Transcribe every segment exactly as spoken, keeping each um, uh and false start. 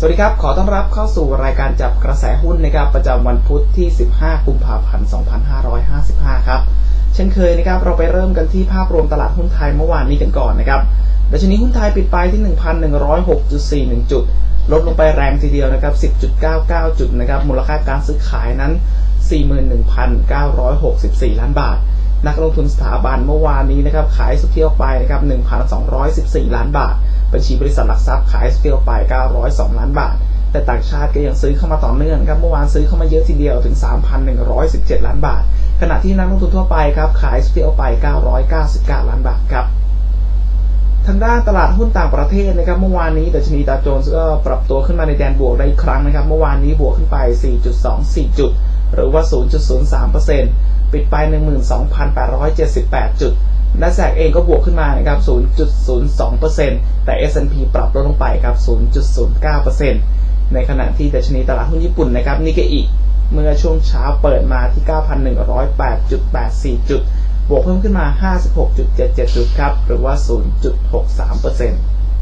สวัสดีครับขอต้อนรับเข้าสู่รายการจับกระแสหุ้นนะครับประจำวันพุธที่สิบห้ากุมภาพันธ์สองพันห้าร้อยห้าสิบห้าครับเช่นเคยนะครับเราไปเริ่มกันที่ภาพรวมตลาดหุ้นไทยเมื่อวานนี้กันก่อนนะครับดัชนีหุ้นไทยปิดไปที่ หนึ่งพันหนึ่งร้อยหกจุดสี่หนึ่ง จุดลดลงไปแรงทีเดียวนะครับ สิบจุดเก้าเก้า จุดนะครับมูลค่าการซื้อขายนั้น สี่หมื่นหนึ่งพันเก้าร้อยหกสิบสี่ ล้านบาทนักลงทุนสถาบันเมื่อวานนี้นะครับขายสุทธิออกไปนะครับ หนึ่งพันสองร้อยสิบสี่ ล้านบาทบัญชีบริษัทหลักทรัพย์ขายสุทธิออกไปเก้าร้อยสองล้านบาทแต่ต่างชาติก็ยังซื้อเข้ามาต่อเนื่องครับเมื่อวานซื้อเข้ามาเยอะทีเดียวถึง สามพันหนึ่งร้อยสิบเจ็ด ล้านบาทขณะที่นักลงทุนทั่วไปครับขายสุทธิออกไปเก้าร้อยเก้าสิบเก้า ล้านบาทครับทางด้านตลาดหุ้นต่างประเทศนะครับเมื่อวานนี้ดัชนีดาวโจนส์ก็ปรับตัวขึ้นมาในแดนบวกได้อีกครั้งนะครับเมื่อวานนี้บวกขึ้นไป สี่จุดสองสี่ จุดหรือว่า ศูนย์จุดศูนย์สามเปอร์เซ็นต์ ปิดไป หนึ่งหมื่นสองพันแปดร้อยเจ็ดสิบแปด จุด Nasdaq เองก็บวกขึ้นมานะครับ ศูนย์จุดศูนย์สองเปอร์เซ็นต์ แต่ เอส แอนด์ พี ปรับลดลงไปครับ ศูนย์จุดศูนย์เก้าเปอร์เซ็นต์ ในขณะที่ดัชนีตลาดหุ้นญี่ปุ่นนะครับนิกเกอิเมื่อช่วงเช้าเปิดมาที่ เก้าพันหนึ่งร้อยแปดจุดแปดสี่ จุดบวกเพิ่มขึ้นมา ห้าสิบหกจุดเจ็ดเจ็ด จุดครับหรือว่า ศูนย์จุดหกสามเปอร์เซ็นต์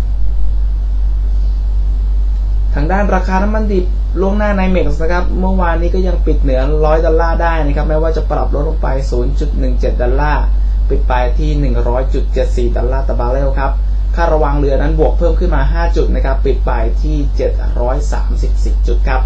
ทางด้านราคาน้ำมันดิบล่วงหน้าในเม็กซ์นะครับเมื่อวานนี้ก็ยังปิดเหนือหนึ่งร้อยดอลลาร์ได้นะครับแม้ว่าจะปรับลดลงไป ศูนย์จุดหนึ่งเจ็ด ดอลลาร์ปิดไปที่ หนึ่งร้อยจุดเจ็ดสี่ ดอลลาร์ต่อบาร์เรลครับค่าระวังเรือนั้นบวกเพิ่มขึ้นมาห้าจุดนะครับปิดไปที่เจ็ดร้อยสามสิบสี่จุดครับ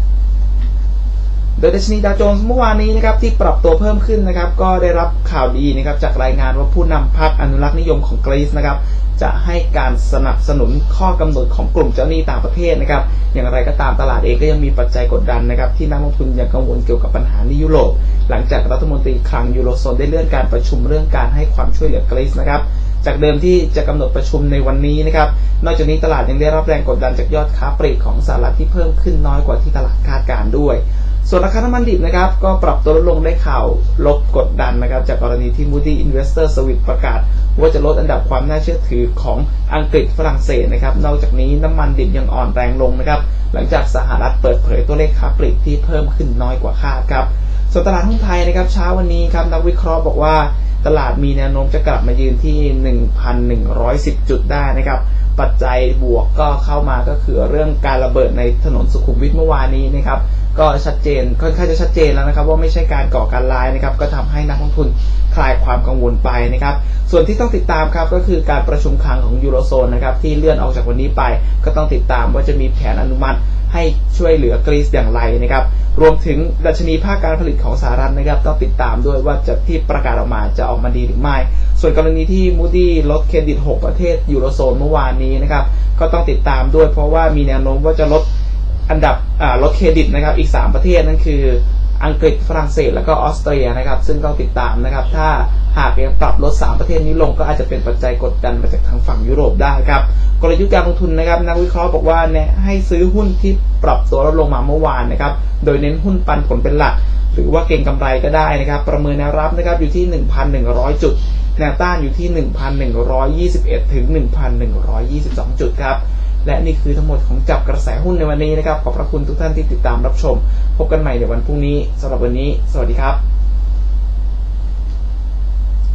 โดยดัชนีดาวโจนส์เมื่อวานนี้นะครับที่ปรับตัวเพิ่มขึ้นนะครับก็ได้รับข่าวดีนะครับจากรายงานว่าผู้นำพรรคอนุรักษ์นิยมของกรีซนะครับจะให้การสนับสนุนข้อกำหนดของกลุ่มเจ้าหนี้ต่างประเทศนะครับอย่างไรก็ตามตลาดเองก็ยังมีปัจจัยกดดันนะครับที่นักลงทุนยังกังวลเกี่ยวกับปัญหาในยุโรปหลังจากรัฐมนตรีคลังยูโรโซนได้เลื่อนการประชุมเรื่องการให้ความช่วยเหลือกรีซนะครับจากเดิมที่จะกำหนดประชุมในวันนี้นะครับนอกจากนี้ตลาดยังได้รับแรงกดดันจากยอดค้าปลีกของสหรัฐที่เพิ่มขึ้นน้อยกว่าที่ตลาดคาดการณ์ด้วยส่วนราคาน้ำมันดิบนะครับก็ปรับตัวลดลงได้ข่าวลบกดดันนะครับจากกรณีที่ Moody Investor Service ประกาศว่าจะลดอันดับความน่าเชื่อถือของอังกฤษฝรั่งเศสนะครับนอกจากนี้น้ำมันดิบยังอ่อนแรงลงนะครับหลังจากสหรัฐเปิดเผยตัวเลขค้าปลีกที่เพิ่มขึ้นน้อยกว่าคาดครับส่วนตลาดหุ้นไทยนะครับเช้าวันนี้ครับนักวิเคราะห์บอกว่าตลาดมีแนวโน้มจะกลับมายืนที่ หนึ่งพันหนึ่งร้อยสิบ จุดได้นะครับปัจจัยบวกก็เข้ามาก็คือเรื่องการระเบิดในถนนสุขุมวิทเมื่อวานนี้นะครับก็ชัดเจนค่อนข้างจะชัดเจนแล้วนะครับว่าไม่ใช่การก่อการร้ายนะครับก็ทำให้นักลงทุนคลายความกังวลไปนะครับส่วนที่ต้องติดตามครับก็คือการประชุมคลังของยูโรโซนนะครับที่เลื่อนออกจากวันนี้ไปก็ต้องติดตามว่าจะมีแผนอนุมัติให้ช่วยเหลือกรีซอย่างไรนะครับรวมถึงดัชนีภาคการผลิตของสหรัฐนะครับต้องติดตามด้วยว่าจะที่ประกาศออกมาจะออกมาดีหรือไม่ส่วนกรณีที่ Moody ลดเครดิตหกประเทศยูโรโซนเมื่อวานนี้นะครับก็ต้องติดตามด้วยเพราะว่ามีแนวโน้มว่าจะลดอันดับลดเครดิตนะครับอีกสามประเทศนั่นคืออังกฤษฝรั่งเศสแล้วก็ออสเตรียนะครับซึ่งต้องติดตามนะครับถ้าหากยังปรับลดสามประเทศนี้ลงก็อาจจะเป็นปัจจัยกดดันมาจากทางฝั่งยุโรปได้ครับกลยุทธ์การลงทุนนะครับนักวิเคราะห์บอกว่าแนะให้ซื้อหุ้นที่ปรับตัวลดลงมาเมื่อวานนะครับโดยเน้นหุ้นปันผลเป็นหลักหรือว่าเก็งกำไรก็ได้นะครับประเมินแนวรับนะครับอยู่ที่ หนึ่งพันหนึ่งร้อย จุดแนวต้านอยู่ที่ หนึ่งพันหนึ่งร้อยยี่สิบเอ็ด ถึง หนึ่งพันหนึ่งร้อยยี่สิบสอง จุดครับและนี่คือทั้งหมดของจับกระแสหุ้นในวันนี้นะครับขอบพระคุณทุกท่านที่ติดตามรับชมพบกันใหม่ในวันพรุ่งนี้สำหรับวันนี้สวัสดีครับ